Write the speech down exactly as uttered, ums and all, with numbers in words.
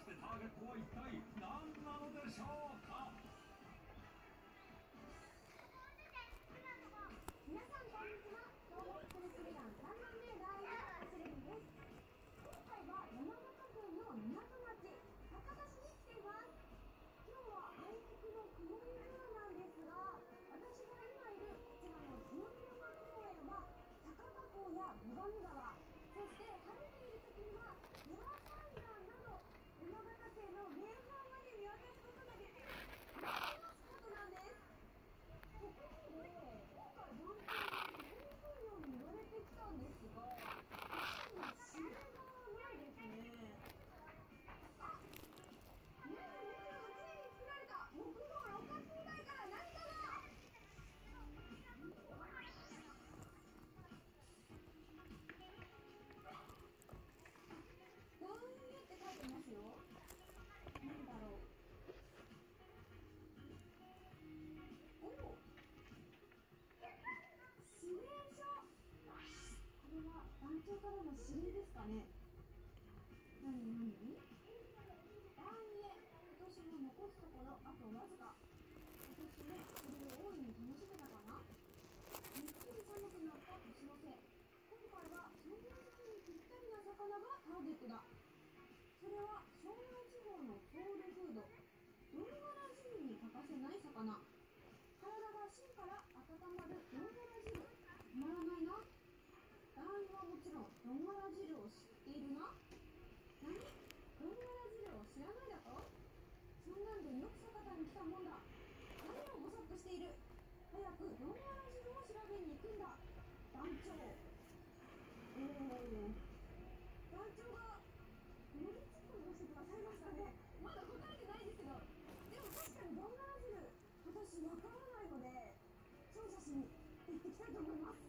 してターゲットは一体何なのでしょうか。 皆さんこんにちは。東北コルクリ団さんばんめライダー走るんです。今回は山形県の港町酒田市に来ています。今日はあいにくの曇り空なんですが、私が今いるこちらの日の出山公園は酒田港や最上川、そして晴れている時には三輪海岸など山形県の名峰まで見渡すことができる人気のスポットなんです。ところで今回団長にこういうように言われてきたんですが、特に指令がないですね。あ、皆さん見てください。常に作られた木造六角砲台から何かが。団家って書いてますよ。なんだろう。おお、指令書。これは団長からの指令ですかね。なになに？団家、今年も残すところあとわずか。今年もそれを大いに楽しめたかな。ゆっくり寒くなった年の瀬。今回はそんな時期にぴったりな魚がターゲットだ。それは庄内地方のソウルフード、ドンガラ汁に欠かせない魚。体が芯から温まるドンガラ汁、たまらないな。団員はもちろんドンガラ汁を知っているな。何？ドンガラ汁を知らないだと？そんなんでよく酒田に来たもんだ。何をぼさっとしている。早くドンガラ汁を調べに行くんだ。団長。おお、団長が乗りツッコミをしてくださいましたね。まだ答えてないですけど、でも確かにドンガラ汁、私わからないので調査しに行ってきたいと思います。